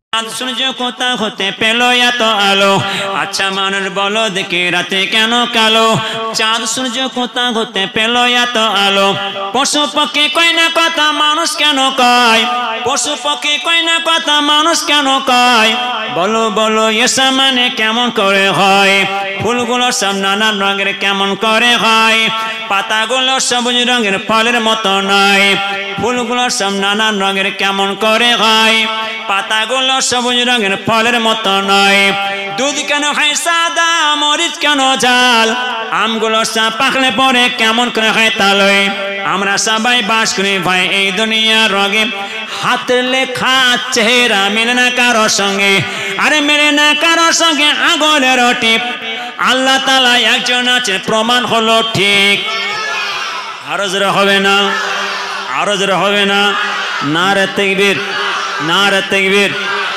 সূর্য কোথা হতে পেল এত আলো? আচ্ছা মানুষ বলো দেখি রাতে কেন কালো? চাঁদ সূর্য কোথা হতে পেল এত আলো? পশু পক্ষী কয় না কথা মানুষ কেন কয়? পশু পক্ষী কয় না কথা মানুষ কেন কয়? বলো বলো এসা মানে কেমন করে হয়? ফুলগুলো সব নানান রঙের কেমন করে হয়? পাতাগুলো সবুজ রঙের ফলের মতো নয়। ফুলগুলো সব নানান রঙের কেমন করে হয়? পাতাগুলো সবুজ রঙের ফলের মতো নয়। দুধ কেন হয় সাদা, মরিচ কেন ঝাল? আমগুলো সব পাকলে পরে কেমন করে হয় তালয়? আমরা সবাই বাস করি ভাই এই দুনিয়ার রঙে। হাতের লেখা চেহারা মেলে না কারো সঙ্গে, আরে মেলে না কারো সঙ্গে আঙুলের টিপ। আল্লাহ তাআলা একজন আছে প্রমাণ হলো ঠিক। আরো জোরে হবে না? আরো জোরে হবে না? নারে তাকবীর, নারে তাকবীর,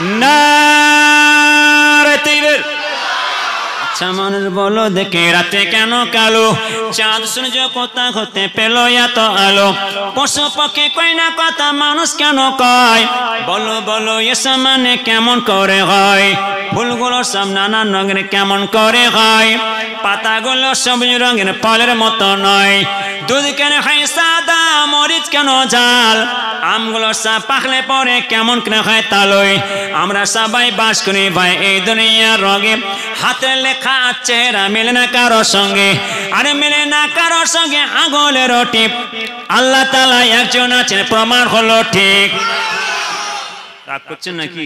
নারে তাকবীর। আচ্ছা মানুষ বলো দেখে রাতে কেন কালো? চাঁদ সূর্য কোথা হতে পেল এত আলো? পশু পক্ষী কয় না কথা মানুষ কেন কয়? বলো বলো এসা মানে কেমন করে হয়? ফুলগুলো সব নানান রঙের কেমন করে হয়? পাতাগুলো সবুজ রঙের ফলের মতো নয়। দুধ কেন হয় সাদা, মরিচ কেন ঝাল? আমগুলো সব পাকলে পরে কেমন করে হয় তালয়? আমরা সবাই বাস করি ভাই এই দুনিয়ার রঙে। হাতের লেখা চেহারা মেলে না কারোর সঙ্গে, আরে মেলে না কারোর সঙ্গে আঙুলের টিপ। আল্লাহ তাআলা একজন আছেন প্রমাণ হলো ঠিক। রাগ করছেন নাকি?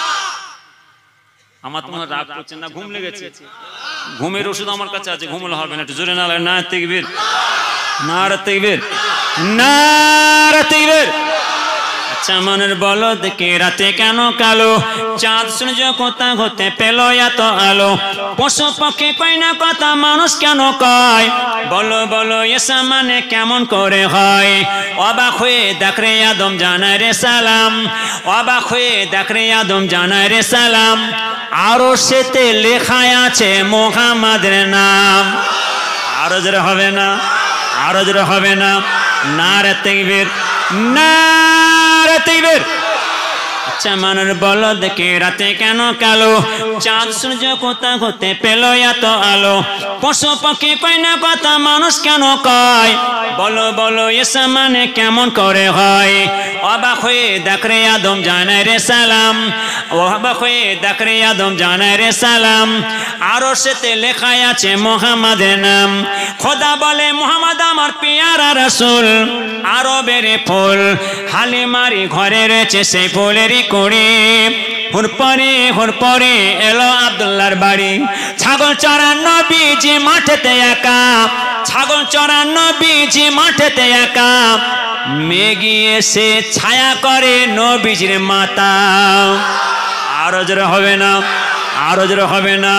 আমার তোমার রাগ করছেন না? ঘুম লেগেছে? ঘুমের ওষুধ আমার কাছে আছে, ঘুমলে হবে না। একটু জোরে না লাগে? নারে তাকবীর, নারে তাকবীর, নারে তাকবীর। আচ্ছা মানুষ বলো দেখি রাতে কেন কালো? চাঁদ সূর্য কোথা হতে পেল এত আলো? পশু পক্ষী কয় না কথা মানুষ কেন কয়? বলো বলো এসা মানে কেমন করে হয়? অবাক হয়ে দেখ রে আদম জানায় রে সালাম, অবাক হয়ে দেখ রে আদম জানায় রে সালাম। আরো সেতে লেখা আছে মুহাম্মাদের নাম। আরো জোরে হবে না? আরো জোরে হবে না? নারে তাকবীর, নারে তাকবীর। আচ্ছা মানুষ বলো দেখি রাতে কেন কালো? চাঁদ সূর্য কোথা হতে পেল এত আলো? পশু পক্ষী কয় না কথা মানুষ কেন কয়? বলো বলো এসা মানে কেমন করে হয়? অবাক হয়ে দেখ রে আদম জানায় রে সালাম, অবাক হয়ে দেখ রে আদম জানায় রে সালাম। আরো সেতে লেখা আছে মুহাম্মাদের নাম। খোদা বলে মুহাম্মদ আমার পেয়ারা রাসূল, আরো বেড়ে ফুল হালিমারি ঘরে রয়েছে সেই ফুলেরই কুড়ি। হুর পরে এলো আব্দুল্লাহর বাড়ি। ছাগল চড়ান নবীজি মাঠেতে একা, ছাগল চড়ান নবীজি মাঠেতে একা। মেঘি এসে ছায়া করে নবীজির মাথা। আরো জোরে হবে না? আরো জোরে হবে না?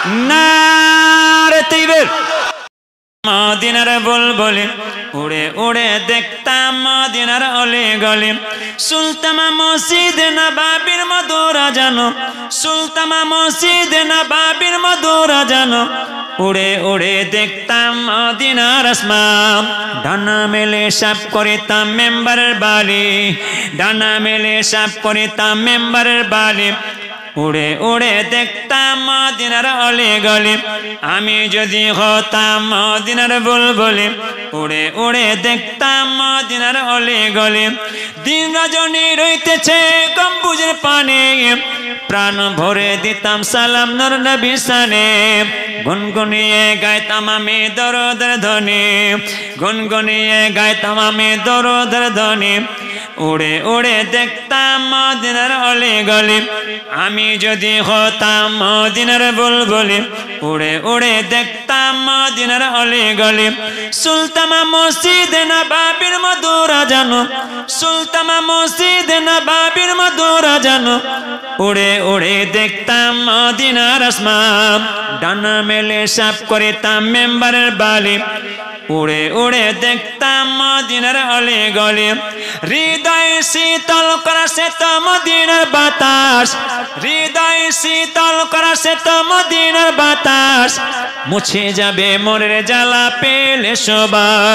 নারে তাকবীর। মদিনার বুলবুলি উড়ে উড়ে দেখতাম মদিনার অলি গলি। সুলতামা মসজিদ নবাবির মধুর জানো, সুলতামা মসজিদ নবাবির মধুর জানো। উড়ে উড়ে দেখতাম মদিনার আসমান। ডানা মেলে সাপ করিতাম মেম্বারের বাড়ি, ডানা মেলে সাপ করিতাম মেম্বারের বাড়ি। উড়ে উড়ে দেখতাম মদিনার অলি গলি। আমি যদি হতাম মদিনার বুলবুলি, উড়ে উড়ে দেখতাম মদিনার অলি গলি। দিন রজনী রইতেছে গম্বুজের পানে, প্রাণ ভরে দিতাম সালাম নূর নবী শানে। গুনগুনিয়ে গাইতাম আমি দরুদের ধ্বনি, গুনগুনিয়ে গাইতাম আমি দরুদের ধ্বনি। উড়ে উড়ে দেখতাম মদিনার অলি গলি। আমি যদি হতাম মদিনার বুলবুলি, উড়ে উড়ে দেখতাম মদিনার অলি গলি। সুলতামা মসজিদ নবাবির মধুর জানো, সুলতামা মসজিদ নবাবির মধুর জানো। উড়ে উড়ে দেখতাম মদিনার আসমান। ডানা মেলে সাপ করিতাম মেম্বারের বালি। উড়ে উড়ে দেখতাম মদিনার অলি গলি। হৃদয় শীতল করা সে তো মদিনার বাতাস, হৃদয় শীতল করা সে তো মদিনার বাতাস। মুছে যাবে মোরের জ্বালা পেলে সুবাস।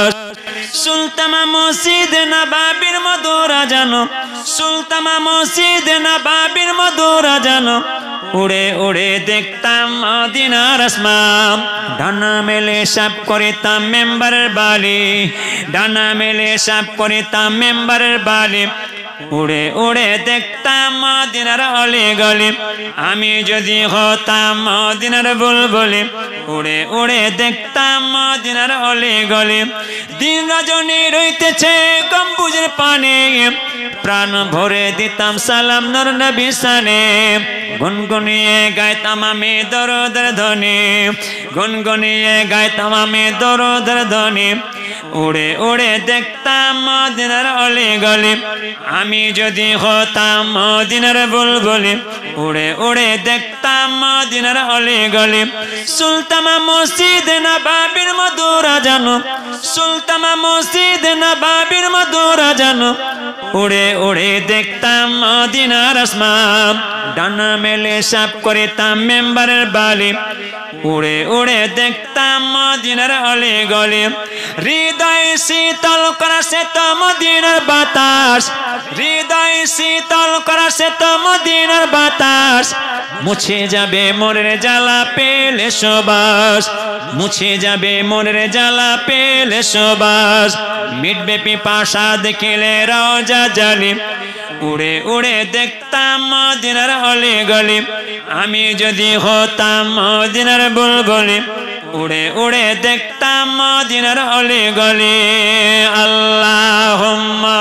সুলতামা মসজিদ নবাবির মধুর আজান, সুলতামা মসজিদ নবাবির মধুর আজান, উড়ে উড়ে দেখতাম মদিনার আসমান। ডানা মেলে সাপ করিতাম মেম্বারের বালি, ডানা মেলে সাপ করিতাম মেম্বারের বালি, উড়ে উড়ে দেখতাম মদিনার অলি গলি। আমি যদি হতাম মদিনার বুলবুলি, উড়ে উড়ে দেখতাম মদিনার অলি গলি। দিন রজনী রইতেছে গম্বুজের পানে, প্রাণ ভরে দিতাম সালাম নূর নবী শানে। গুনগুনিয়ে গাইতাম আমি দরুদের ধ্বনি, গুনগুনিয়ে গাইতাম আমি দরুদের ধ্বনি। উড়ে উড়ে দেখতাম মদিনার অলি গলি। আমি যদি হতাম মদিনার বুলবুলি, উড়ে উড়ে দেখতাম মদিনার অলি গলি। সুলতামা মসজিদ নবাবির মধুর আজান, সুলতামা মসজিদ নবাবির মধুর আজান, উড়ে উড়ে দেখতাম মদিনার আসমান। ডানা মেলে সাপ করিতাম মেম্বারের বালি, উড়ে উড়ে দেখতাম মদিনার অলি গলি। হৃদয় শীতল করাছে তো মদিনার বাতাস, হৃদয় শীতল করাছে তো মদিনার বাতাস। মুছে যাবে মনের জ্বালা পেলে সুবাস, মুছে যাবে মনের জ্বালা পেলে সুবাস। মিটবে পিপাসা দেখিলে রওজা জালি, উড়ে উড়ে দেখতাম মদিনার অলি গলি। আমি যদি হতাম মদিনার বুলবুলি, উড়ে উড়ে দেখতাম মদিনার অলি গলি। আল্লাহুম্মা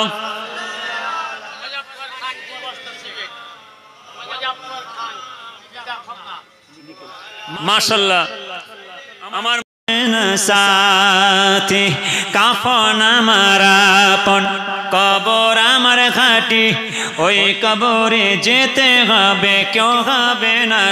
মাশাআল্লাহ। আমার সাথী কাফন আমার আপন, কবর আমার ঘাটি, ওই কবরে যেতে হবে কেউ হবে না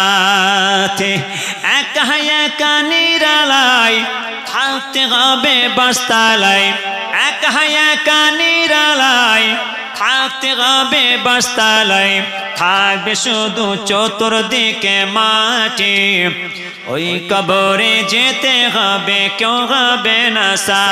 সাথী। একা একা নিরালাই থাকতে হবে বাস্তালাই, একা একা নিরালাই থাকতে হবে বাস্তালাই। থাকবে শুধু চতুর্দিকে মাটি, ওই কবরে যেতে হবে কেউ হবে না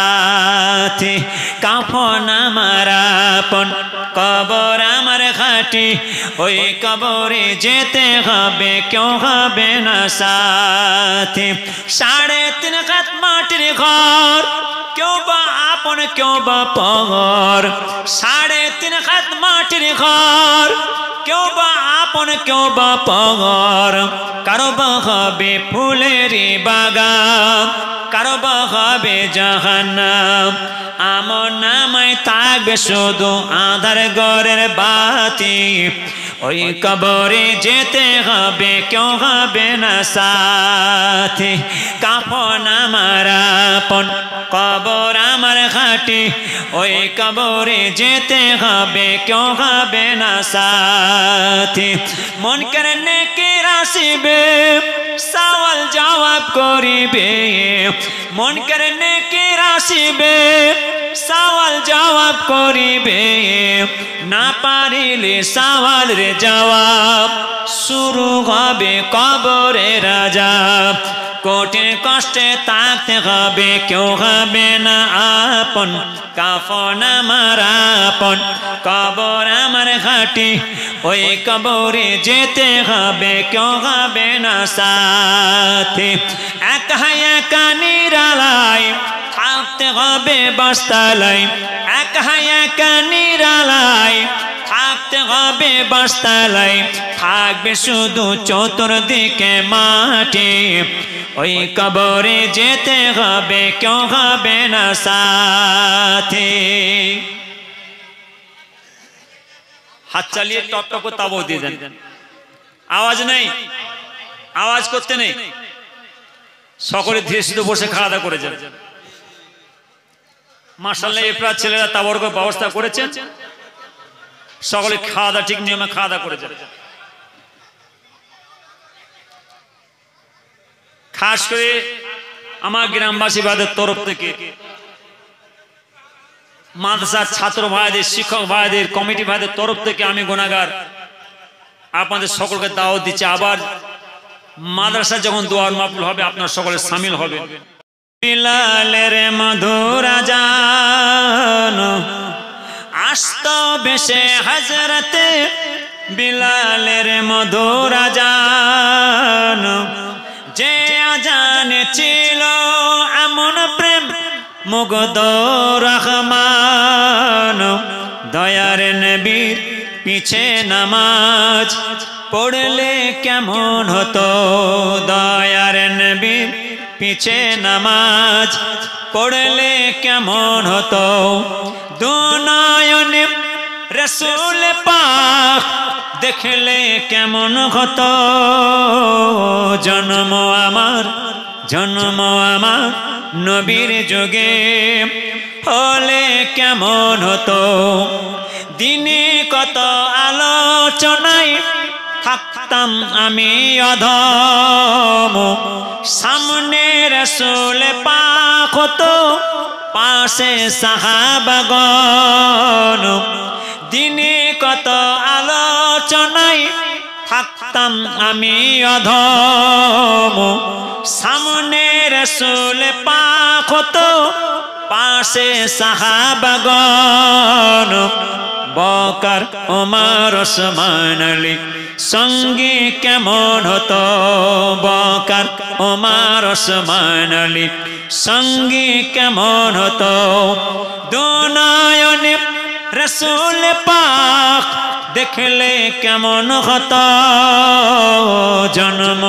সাথী। কাফন আমার আপন, কবর আমার ঘাটি, ওই কবরে যেতে হবে কেউ হবে না সাথী। 3.5 হাত মাটির ঘর, কেউ বা আপন কেউ বা পর। 3.5 হাত মাটির ঘর, কেউ বা আপন কেউ বা পর। কারো বা হবে ফুলের বাগান, কারো বা হবে জাহান্নাম। আমার নামায় থাকবে শুধু আধার ঘরের বাতি, ওই কবরে যেতে হবে কেউ হবে না সাথী। কাফন আমার আপন, কবর আমার ঘাটি, ওই কবরে যেতে হবে কেউ হবে না সাথী। মন করে নেকির আসিবে সওয়াল জবাব করিবে, মন করে নেকির আসিবে সওয়াল জবাব করিবে। না পারিলে সওয়ালের জবাব শুরু হবে কবরে রাজাব। কঠিন কষ্টে থাকতে হবে কেউ হবে না আপন। কাফন আমার আপন, কবর আমার ঘাটি, ওই কবরে যেতে হবে কেউ হবে না সাথী। একা একা নিরালাই থাকতে হবে বাস্তালাই, একা একা নিরালাই থাকতে হবে বাস্তালাই। থাকবে শুধু চতুর্দিকে মাটি, ওই কবরে যেতে হবে কেউ হবে না সাথী। হাত চালিয়ে টপ টপ তাবো দিয়ে দেন, আওয়াজ নেই, আওয়াজ করতে নেই। সকলে ধীরে ধীরে বসে খাওয়া দাওয়া করে যান। মাশাআল্লাহ এফরাত ছেলেরা তাবর ব্যবস্থা করেছেন, সকলে খাওয়া দাওয়া ঠিক নিয়মে খাওয়া দাওয়া করে যান। খাস করে আমার গ্রামবাসী ভাইদের তরফ থেকে, মাদ্রাসার ছাত্র ভাইদের, শিক্ষক ভাইদের, কমিটি ভাইদের তরফ থেকে আমি গুনাহগার আপনাদের সকলকে দাওয়াত দিচ্ছি। আবার মাদ্রাসা যখন দোয়ার মাহফিল হবে আপনারা সকলে শামিল হবেন। বিলালের মধুর আজান আসতো বেশে হযরতে বিলালের মধুর আজান যে আজানে ছিল এমন প্রেম মুগ্ধ রহমান দয়ার নবীর পিছে নামাজ পড়লে কেমন হতো দয়ার নবীর পিছে নামাজ পড়লে কেমন হতো দুনয়নে রসুল পাক দেখলে কেমন হতো জন্ম আমার নবীর যুগে হলে কেমন হতো দিনে কত আলোচনায় থাকতাম আমি অধম সামনে রসুল পাক হতো পাশে সাহাবাগণ দিনে কত আলোচনায় থাকতাম আমি অধম সামনে রসুল পাক হতো পাশে সাহাবাগণ বকর ওমর ওসমান আলী সঙ্গে কেমন হতো বকর ওমর ওসমান আলী সঙ্গে কেমন হতো দুনয়নে রসুল পাক দেখলে কেমন হতো জন্ম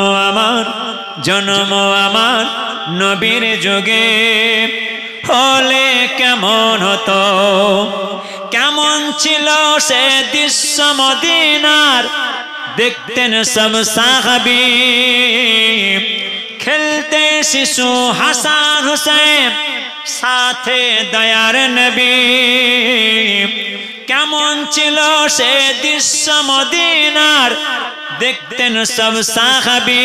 আমার নবীর যুগে হলে কেমন হতো কেমন ছিল সে দৃশ্য মদিনার দেখতেন সব সাহাবী খেলতে শিশু হাসান হুসেন সাথে দয়ার নবী কেমন ছিল সে দৃশ্য মদিনার দেখতেন সব সাহাবী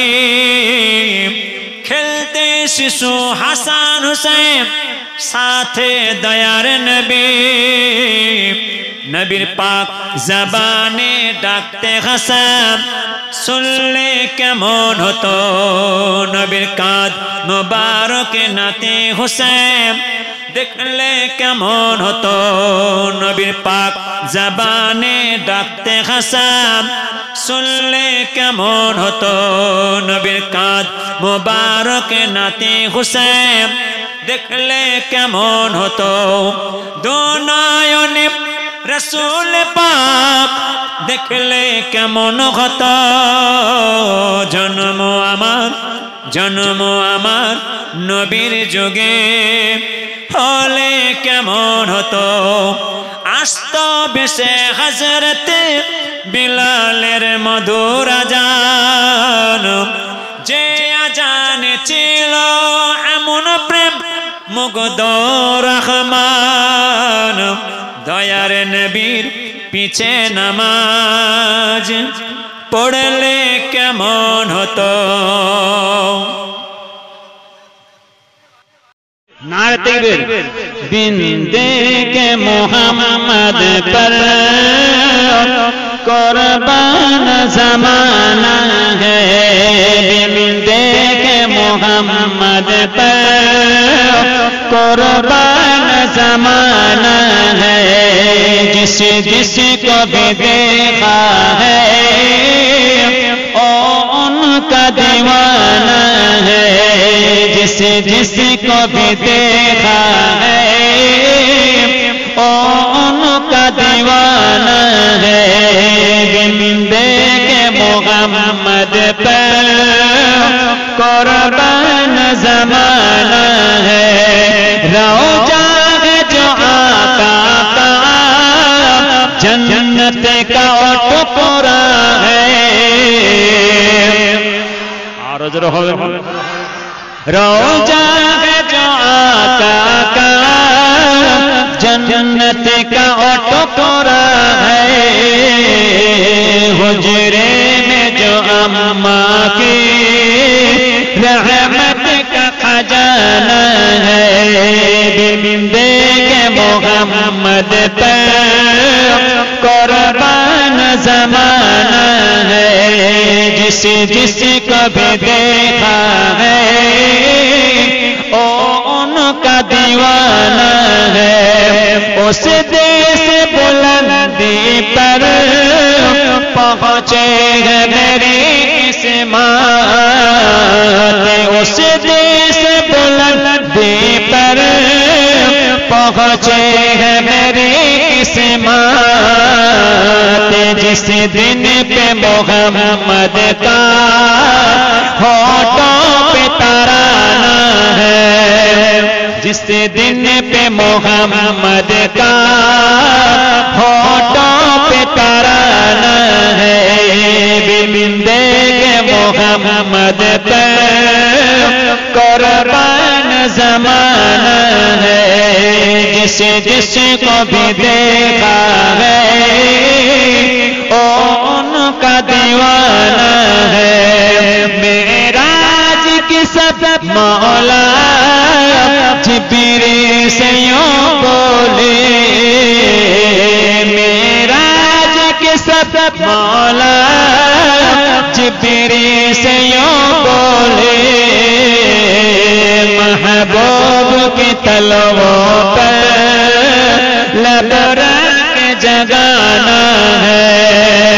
খেলতে শিশু হাসান হুসেন সাথে দয়ার নবী নবীর পাক জবানে ডাকতে হাসান শুনলে কেমন হতো নবীর কাঁধ মুবারকে নাতে হুসেন দেখলে কেমন হতো নবীর পাক জবানে ডাকতে হাসান শুনলে কেমন হতো নবীর কাঁধ মুবারকে নাতে হুসেন দেখলে কেমন হতো দুনয়নে রসুল পাক দেখলে কেমন হতো জন্ম আমার নবীর যুগে হলে কেমন হতো আসতো বেশে হযরতে বিলালের মধুর আজান যে আজানে ছিল এমন প্রেম মুগ্ধ রহমান দয়ার নবীর পিছে নামাজ পড়লে কেমন হতো नारे तकबीर बिंदे के मोहम्मद पर कुर्बान ज़माना है बिंदे के मोहम्मद पर कुर्बान ज़माना है जिस को भी देखा है ओ उनका दीवाना है जिस को भी देखा है ओ उनका दीवाना है बिंदे के मोहम्मद पर कुर्बान ज़माना है रोजा है जो आका का जन्नत का टुकड़ा है और रोजा है जो आका का जन्नत का टुकड़ा है हुजरे में जो अम्मा की रहमत का खजाना है बिंदे के मोहम्मद पर कुर्बान ज़माना है जिस को भी देखा है ओ کا دیوانہ ہے اس دیس بلندی پر پہنچے ہیں میری قسمت اس دیس بلندی پر پہنچے ہیں میری قسمت جس دن پہ محمد کا ہونٹوں پہ ترانہ ہے جس دن پہ محمد کا ہونٹوں پہ ترانہ ہے بندے کے محمد پہ قربان زمانہ ہے جس جس کو بھی دیکھا ہے ان کا دیوانہ ہے معراج کی سب مولا جبریل سے یوں بولے معراج کی سب مولا جبریل سے یوں بولے محبوب کی تلووں پر لب رکھ جگانا ہے